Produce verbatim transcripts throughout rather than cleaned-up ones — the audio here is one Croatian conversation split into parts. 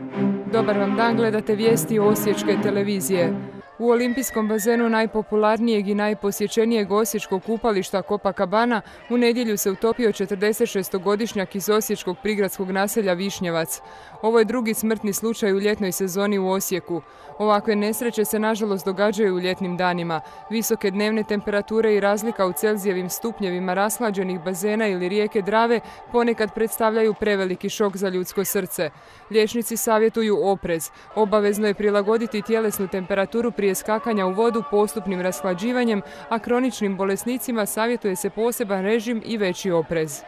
Dobar vam dan, gledate vijesti Osječke televizije. U olimpijskom bazenu najpopularnijeg i najposjećenijeg osječkog kupališta Copacabana u nedjelju se utopio četrdesetšestogodišnjak iz osječkog prigradskog naselja Višnjevac. Ovo je drugi smrtni slučaj u ljetnoj sezoni u Osijeku. Ovakve nesreće se nažalost događaju u ljetnim danima. Visoke dnevne temperature i razlika u Celzijevim stupnjevima rashlađenih bazena ili rijeke Drave ponekad predstavljaju preveliki šok za ljudsko srce. Liječnici savjetuju oprez. Obavezno je prilagoditi tjelesnu temperaturu prije skakanja u vodu postupnim rashlađivanjem, a kroničnim bolesnicima savjetuje se poseban režim i veći oprez.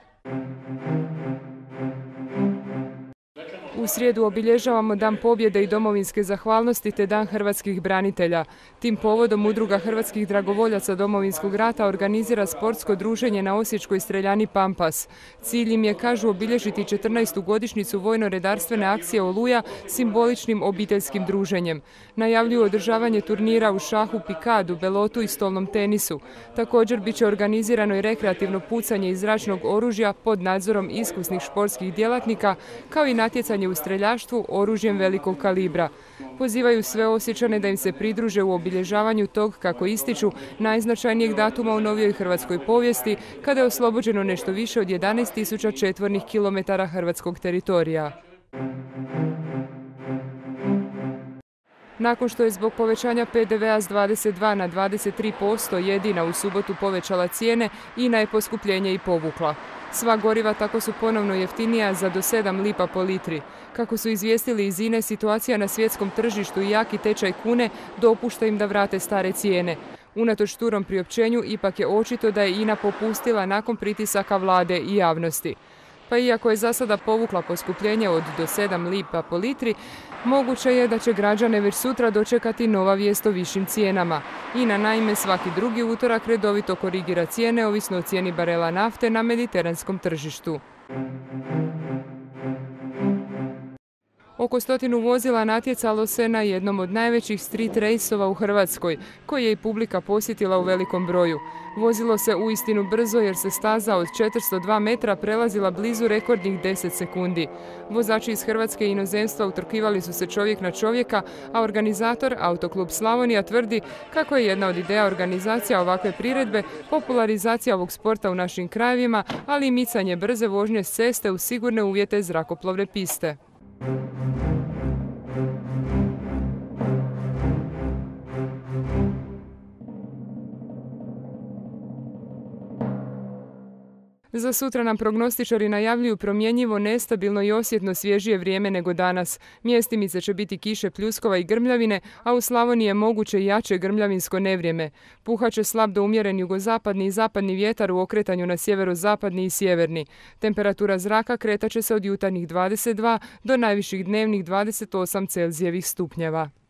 U srijedu obilježavamo Dan pobjede i domovinske zahvalnosti te Dan hrvatskih branitelja. Tim povodom Udruga hrvatskih dragovoljaca Domovinskog rata organizira sportsko druženje na osječkoj streljani Pampas. Cilj im je, kažu, obilježiti četrnaestu godišnjicu vojno-redarstvene akcije Oluja simboličnim obiteljskim druženjem. Najavljuju održavanje turnira u šahu, pikadu, belotu i stolnom tenisu. Također bit će organizirano i rekreativno pucanje iz zračnog oružja pod nadzorom iskusnih športskih djelatnika, kao i natjecanje u streljaštvu oružjem velikog kalibra. Pozivaju sve Osječane da im se pridruže u obilježavanju tog, kako ističu, najznačajnijeg datuma u novijoj hrvatskoj povijesti, kada je oslobođeno nešto više od jedanaest tisuća četvornih kilometara hrvatskog teritorija. Nakon što je zbog povećanja pe de vea s dvadeset dva na dvadeset tri posto jedina u subotu povećala cijene, INA je poskupljenje i povukla. Sva goriva tako su ponovno jeftinija za do sedam lipa po litri. Kako su izvijestili iz INE, situacija na svjetskom tržištu i jaki tečaj kune dopušta im da vrate stare cijene. Unatoč šturom priopćenju, ipak je očito da je INA popustila nakon pritisaka vlade i javnosti. Pa iako je za sada povukla poskupljenje od do sedam lipa po litri, moguće je da će građane već sutra dočekati nova vijest o višim cijenama. INA naime svaki drugi utorak redovito korigira cijene ovisno o cijeni barela nafte na mediteranskom tržištu. Oko stotinu vozila natjecalo se na jednom od najvećih street rejsova u Hrvatskoj, koji je i publika posjetila u velikom broju. Vozilo se uistinu brzo jer se staza od četiristo dva metra prelazila blizu rekordnih deset sekundi. Vozači iz Hrvatske i inozemstva utrkivali su se čovjek na čovjeka, a organizator, Autoklub Slavonija, tvrdi kako je jedna od ideja organizacija ovakve priredbe popularizacija ovog sporta u našim krajevima, ali i micanje brze vožnje s ceste u sigurne uvjete zrakoplovne piste. Za sutra nam prognostičari najavljuju promjenjivo, nestabilno i osjetno svježije vrijeme nego danas. Mjestimice će biti kiše, pljuskova i grmljavine, a u Slavoniji je moguće jače grmljavinsko nevrijeme. Puhaće slab do umjeren jugozapadni i zapadni vjetar u okretanju na sjeverozapadni i sjeverni. Temperatura zraka kretaće se od jutarnjih dvadeset dva do najviših dnevnih dvadeset osam Celzijevih stupnjeva.